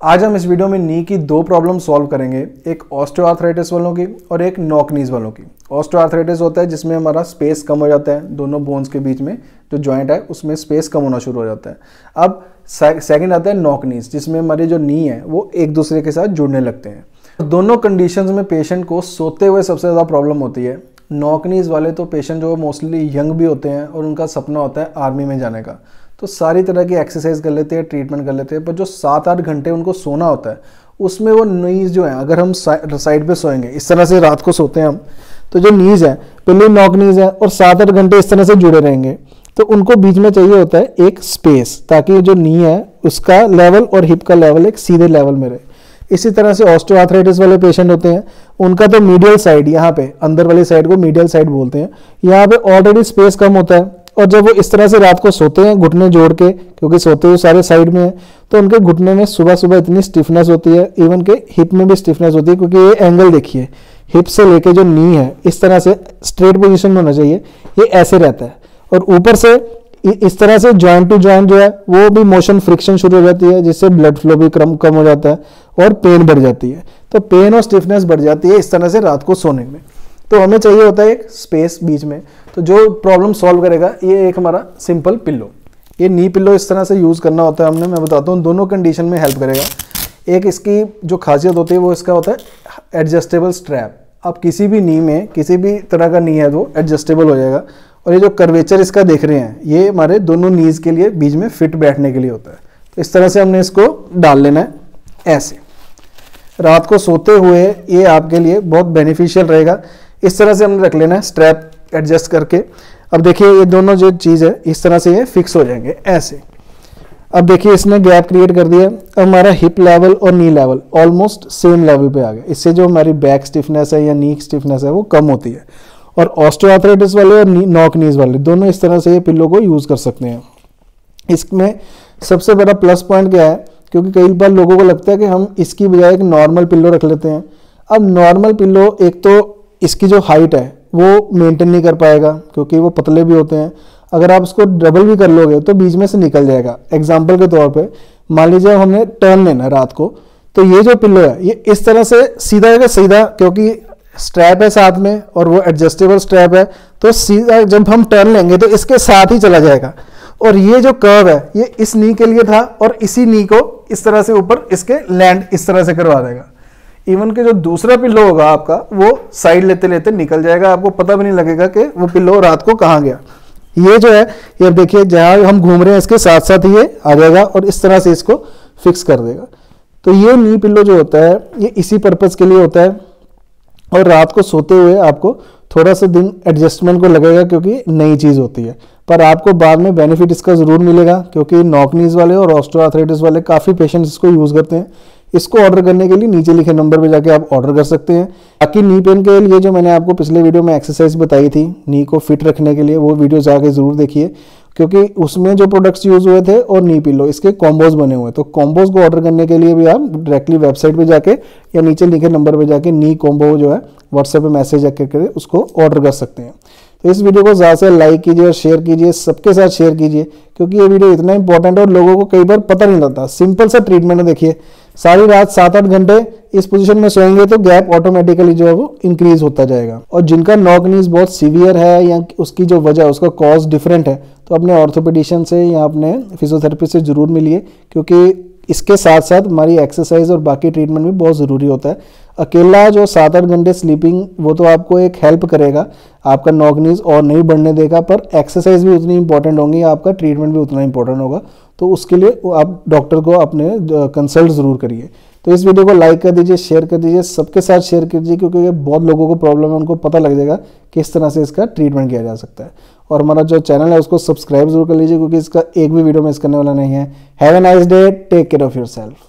आज हम इस वीडियो में नी की दो प्रॉब्लम सॉल्व करेंगे, एक ऑस्टियोआर्थराइटिस वालों की और एक नॉक नीज वालों की। ऑस्टियोआर्थराइटिस होता है जिसमें हमारा स्पेस कम हो जाता है, दोनों बोन्स के बीच में जो जॉइंट है उसमें स्पेस कम होना शुरू हो जाता है। अब सेकंड आता है नॉक नीज, जिसमें हमारी जो नी है वो एक दूसरे के साथ जुड़ने लगते हैं। दोनों कंडीशंस में पेशेंट को सोते हुए सबसे ज़्यादा प्रॉब्लम होती है। नॉक नीज वाले तो पेशेंट जो मोस्टली यंग भी होते हैं और उनका सपना होता है आर्मी में जाने का, तो सारी तरह की एक्सरसाइज कर लेते हैं, ट्रीटमेंट कर लेते हैं, पर जो 7-8 घंटे उनको सोना होता है उसमें वो नीज जो है, अगर हम साइड पे सोएंगे, इस तरह से रात को सोते हैं हम, तो जो नीज है पहले नॉक नीज है और 7-8 घंटे इस तरह से जुड़े रहेंगे, तो उनको बीच में चाहिए होता है एक स्पेस, ताकि जो नी है उसका लेवल और हिप का लेवल एक सीधे लेवल में रहे। इसी तरह से ऑस्टियोआर्थराइटिस वाले पेशेंट होते हैं, उनका तो मीडियल साइड, यहाँ पे अंदर वाली साइड को मीडियल साइड बोलते हैं, यहाँ पे ऑलरेडी स्पेस कम होता है, और जब वो इस तरह से रात को सोते हैं घुटने जोड़ के, क्योंकि सोते हुए सारे साइड में है, तो उनके घुटने में सुबह सुबह इतनी स्टिफनेस होती है, इवन के हिप में भी स्टिफनेस होती है, क्योंकि ये एंगल देखिए, हिप से लेके जो नी है इस तरह से स्ट्रेट पोजीशन में होना चाहिए, ये ऐसे रहता है, और ऊपर से इस तरह से जॉइंट टू जॉइंट जो है वो भी मोशन फ्रिक्शन शुरू हो जाती है, जिससे ब्लड फ्लो भी कम हो जाता है और पेन बढ़ जाती है। तो पेन और स्टिफनेस बढ़ जाती है इस तरह से रात को सोने में। तो हमें चाहिए होता है एक स्पेस बीच में। तो जो प्रॉब्लम सॉल्व करेगा ये एक हमारा सिंपल पिल्लो, ये नी पिल्लो इस तरह से यूज़ करना होता है हमने, मैं बताता हूँ, दोनों कंडीशन में हेल्प करेगा। एक इसकी जो खासियत होती है वो इसका होता है एडजस्टेबल स्ट्रैप। अब किसी भी नी में किसी भी तरह का नी है तो एडजस्टेबल हो जाएगा, और ये जो कर्वेचर इसका देख रहे हैं ये हमारे दोनों नीज के लिए बीच में फिट बैठने के लिए होता है। तो इस तरह से हमने इसको डाल लेना है ऐसे, रात को सोते हुए ये आपके लिए बहुत बेनिफिशियल रहेगा। इस तरह से हमने रख लेना है स्ट्रैप एडजस्ट करके। अब देखिए ये दोनों जो चीज़ है इस तरह से ये फिक्स हो जाएंगे ऐसे। अब देखिए इसने गैप क्रिएट कर दिया, अब हमारा हिप लेवल और knee level almost same level पे आ गया। इससे जो हमारी बैक स्टिफनेस है या नी स्टिफनेस है वो कम होती है। और ऑस्टियोआर्थराइटिस वाले और नॉक नीज वाले दोनों इस तरह से ये पिल्लो को यूज़ कर सकते हैं। इसमें सबसे बड़ा प्लस पॉइंट क्या है, क्योंकि कई बार लोगों को लगता है कि हम इसकी बजाय एक नॉर्मल पिल्लो रख लेते हैं। अब नॉर्मल पिल्लो एक तो इसकी जो हाइट है वो मेंटेन नहीं कर पाएगा, क्योंकि वो पतले भी होते हैं। अगर आप उसको डबल भी कर लोगे तो बीच में से निकल जाएगा। एग्जाम्पल के तौर पे मान लीजिए हमने टर्न लेना है रात को, तो ये जो पिल्लो है ये इस तरह से सीधा का सीधा, क्योंकि स्ट्रैप है साथ में और वो एडजस्टेबल स्ट्रैप है, तो सीधा जब हम टर्न लेंगे तो इसके साथ ही चला जाएगा। और ये जो कर्व है ये इस नी के लिए था, और इसी नी को इस तरह से ऊपर इसके लैंड इस तरह से करवा देगा। इवन के जो दूसरा पिल्लो होगा आपका वो साइड लेते लेते निकल जाएगा, आपको पता भी नहीं लगेगा कि वो पिल्लो रात को कहाँ गया। ये जो है ये देखिए जहाँ हम घूम रहे हैं इसके साथ साथ ही ये आ जाएगा और इस तरह से इसको फिक्स कर देगा। तो ये नी पिल्लो जो होता है ये इसी पर्पज़ के लिए होता है, और रात को सोते हुए आपको थोड़ा सा दिन एडजस्टमेंट को लगेगा, क्योंकि नई चीज़ होती है, पर आपको बाद में बेनिफिट इसका ज़रूर मिलेगा, क्योंकि नॉक नीज वाले और ऑस्टियोआर्थराइटिस वाले काफ़ी पेशेंट्स इसको यूज़ करते हैं। इसको ऑर्डर करने के लिए नीचे लिखे नंबर पे जाके आप ऑर्डर कर सकते हैं। बाकी नी पेन के लिए जो मैंने आपको पिछले वीडियो में एक्सरसाइज बताई थी नी को फिट रखने के लिए, वो वीडियो जाके ज़रूर देखिए, क्योंकि उसमें जो प्रोडक्ट्स यूज़ हुए थे और नी पिल्लो इसके कॉम्बोज बने हुए हैं। तो कॉम्बोज को ऑर्डर करने के लिए भी आप डायरेक्टली वेबसाइट पे जाके या नीचे लिखे नंबर पे जाके नी कॉम्बो जो है व्हाट्सएप पे मैसेज करके उसको ऑर्डर कर सकते हैं। तो इस वीडियो को ज़्यादा से लाइक कीजिए और शेयर कीजिए, सबके साथ शेयर कीजिए, क्योंकि ये वीडियो इतना इंपॉर्टेंट है और लोगों को कई बार पता नहीं लगता। सिंपल सा ट्रीटमेंट है, देखिए सारी रात 7-8 घंटे इस पोजीशन में सोएंगे तो गैप ऑटोमेटिकली जो है वो इंक्रीज होता जाएगा। और जिनका नॉक नीज बहुत सीवियर है या उसकी जो वजह उसका कॉज डिफरेंट है, तो अपने ऑर्थोपेडिशियन से या अपने फिजियोथेरेपिस्ट से ज़रूर मिलिए, क्योंकि इसके साथ साथ हमारी एक्सरसाइज और बाकी ट्रीटमेंट भी बहुत ज़रूरी होता है। अकेला जो 7-8 घंटे स्लीपिंग वो तो आपको एक हेल्प करेगा, आपका नॉक नीज और नहीं बढ़ने देगा, पर एक्सरसाइज भी उतनी इंपॉर्टेंट होंगी, आपका ट्रीटमेंट भी उतना इंपॉर्टेंट होगा। तो उसके लिए आप डॉक्टर को अपने कंसल्ट ज़रूर करिए। तो इस वीडियो को लाइक कर दीजिए, शेयर कर दीजिए, सबके साथ शेयर कीजिए, क्योंकि ये बहुत लोगों को प्रॉब्लम है, उनको पता लग जाएगा किस तरह से इसका ट्रीटमेंट किया जा सकता है। और हमारा जो चैनल है उसको सब्सक्राइब जरूर कर लीजिए, क्योंकि इसका एक भी वीडियो मिस करने वाला नहीं है। Have a nice day, take care of yourself.